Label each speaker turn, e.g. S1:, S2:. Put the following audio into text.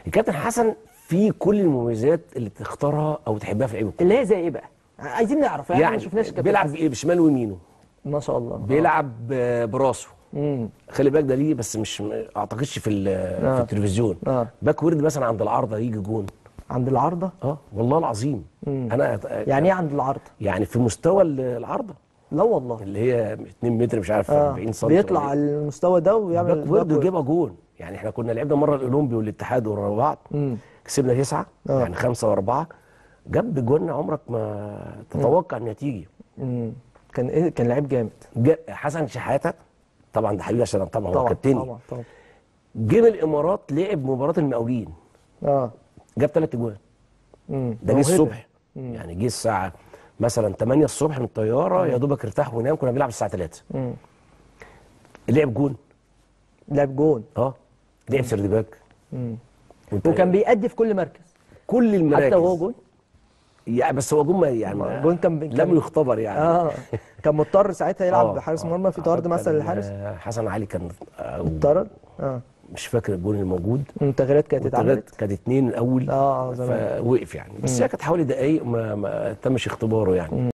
S1: الكابتن حسن فيه كل المميزات اللي تختارها او تحبها في لعيب الكوره.
S2: اللي هي زي ايه بقى؟ عايزين نعرف يعني ما شفناش كابتن
S1: بيلعب
S2: حسن.
S1: بايه؟ بشمال ويمينه.
S2: ما شاء الله.
S1: بيلعب براسه. خلي بالك ده ليه بس مش اعتقدش في التلفزيون. باك ورد مثلا عند العارضه يجي جون.
S2: عند العارضه؟
S1: والله العظيم.
S2: انا يعني ايه عند العارضه؟
S1: يعني في مستوى العارضه.
S2: لا والله.
S1: اللي هي 2 متر مش عارف 40 سم.
S2: بيطلع على المستوى ده ويعمل
S1: باك ورد ويجيبها جون. يعني احنا كنا لعبنا مره الاولمبي والاتحاد ورا بعض. كسبنا 9 يعني 5 و4. جاب جون عمرك ما تتوقع انها تيجي.
S2: كان ايه؟ كان لعيب جامد.
S1: حسن شحاته طبعا ده حبيبي عشان طبعا هو كابتني.
S2: طبعا.
S1: جه من الامارات لعب مباراه المقاولين. جاب 3 اجوان. ده جه الصبح. يعني جه الساعه مثلا 8 الصبح من الطياره يا دوبك ارتاح ونام. كنا بنلعب الساعه 3. لعب جون. لعب سيرد باك.
S2: وكان بيأدي في كل مركز.
S1: كل المراكز.
S2: حتى وهو جون.
S1: يعني بس هو جون يعني
S2: جون
S1: لم يختبر يعني.
S2: كان مضطر ساعتها يلعب بحارس مرمى في طرد مثلا للحارس.
S1: حسن علي كان
S2: اتطرد.
S1: مش فاكر الجون الموجود.
S2: التغييرات كانت اتعملت.
S1: كانت 2 الاول.
S2: زمان.
S1: فوقف يعني. بس هي كانت حوالي دقايق ما تمش اختباره يعني.